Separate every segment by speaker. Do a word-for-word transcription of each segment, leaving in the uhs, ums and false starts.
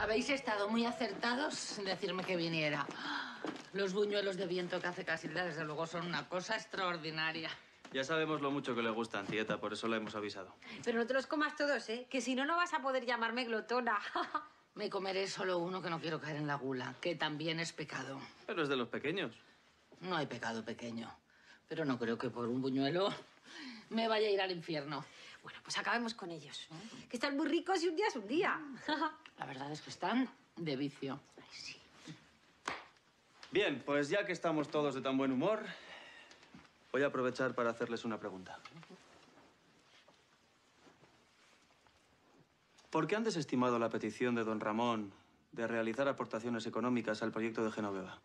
Speaker 1: Habéis estado muy acertados en decirme que viniera. Los buñuelos de viento que hace Casilda, desde luego, son una cosa extraordinaria.
Speaker 2: Ya sabemos lo mucho que le gustan, tieta, por eso la hemos avisado.
Speaker 3: Pero no te los comas todos, ¿eh? Que si no, no vas a poder llamarme glotona.
Speaker 1: Me comeré solo uno, que no quiero caer en la gula, que también es pecado.
Speaker 2: Pero es de los pequeños.
Speaker 1: No hay pecado pequeño. Pero no creo que por un buñuelo me vaya a ir al infierno.
Speaker 3: Bueno, pues acabemos con ellos. Que están muy ricos y un día es un día.
Speaker 1: La verdad es que están de vicio.
Speaker 3: Ay, sí.
Speaker 2: Bien, pues ya que estamos todos de tan buen humor, voy a aprovechar para hacerles una pregunta. ¿Por qué han desestimado la petición de don Ramón de realizar aportaciones económicas al proyecto de Genoveva?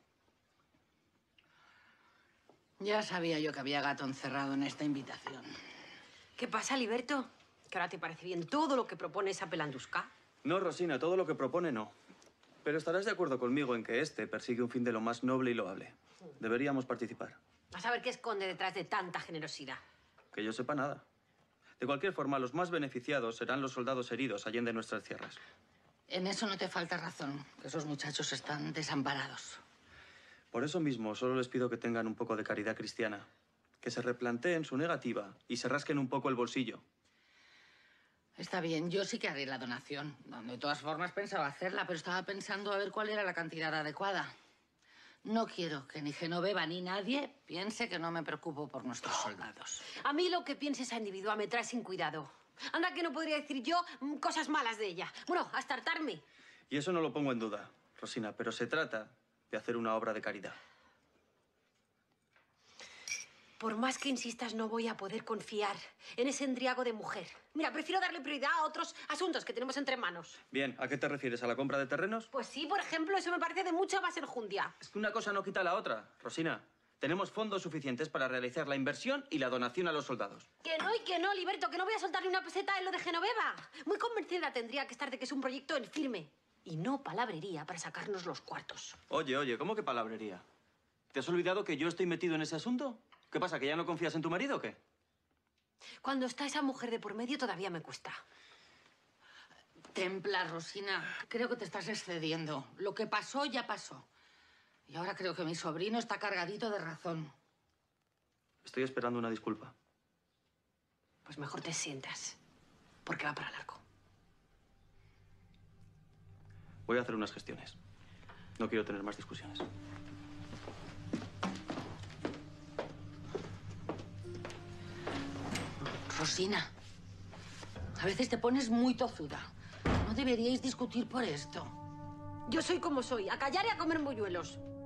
Speaker 1: Ya sabía yo que había gato encerrado en esta invitación.
Speaker 3: ¿Qué pasa, Liberto? ¿Que ahora te parece bien todo lo que propone esa pelandusca?
Speaker 2: No, Rosina, todo lo que propone no. Pero estarás de acuerdo conmigo en que este persigue un fin de lo más noble y loable. Deberíamos participar.
Speaker 3: Vas a ver qué esconde detrás de tanta generosidad.
Speaker 2: Que yo sepa nada. De cualquier forma, los más beneficiados serán los soldados heridos allende nuestras tierras.
Speaker 1: En eso no te falta razón, que esos muchachos están desamparados.
Speaker 2: Por eso mismo, solo les pido que tengan un poco de caridad cristiana. Que se replanteen su negativa y se rasquen un poco el bolsillo.
Speaker 1: Está bien, yo sí que haré la donación. De todas formas pensaba hacerla, pero estaba pensando a ver cuál era la cantidad adecuada. No quiero que ni Genoveva ni nadie piense que no me preocupo por nuestros soldados.
Speaker 3: A mí lo que pienses a individua me trae sin cuidado. Anda que no podría decir yo mm, cosas malas de ella. Bueno, hasta hartarme.
Speaker 2: Y eso no lo pongo en duda, Rosina, pero se trata de hacer una obra de caridad.
Speaker 3: Por más que insistas, no voy a poder confiar en ese endriago de mujer. Mira, prefiero darle prioridad a otros asuntos que tenemos entre manos.
Speaker 2: Bien, ¿a qué te refieres? ¿A la compra de terrenos?
Speaker 3: Pues sí, por ejemplo, eso me parece de mucha más enjundia.
Speaker 2: Es que una cosa no quita la otra, Rosina. Tenemos fondos suficientes para realizar la inversión y la donación a los soldados.
Speaker 3: Que no y que no, Liberto, que no voy a soltar ni una peseta en lo de Genoveva. Muy convencida tendría que estar de que es un proyecto en firme. Y no palabrería para sacarnos los cuartos.
Speaker 2: Oye, oye, ¿cómo que palabrería? ¿Te has olvidado que yo estoy metido en ese asunto? ¿Qué pasa, que ya no confías en tu marido o qué?
Speaker 3: Cuando está esa mujer de por medio todavía me cuesta.
Speaker 1: Templa, Rosina. Creo que te estás excediendo. Lo que pasó, ya pasó. Y ahora creo que mi sobrino está cargadito de razón.
Speaker 2: Estoy esperando una disculpa.
Speaker 3: Pues mejor te sientas, porque va para largo.
Speaker 2: Voy a hacer unas gestiones. No quiero tener más discusiones.
Speaker 1: Rosina, a veces te pones muy tozuda. No deberíais discutir por esto.
Speaker 3: Yo soy como soy, a callar y a comer buñuelos.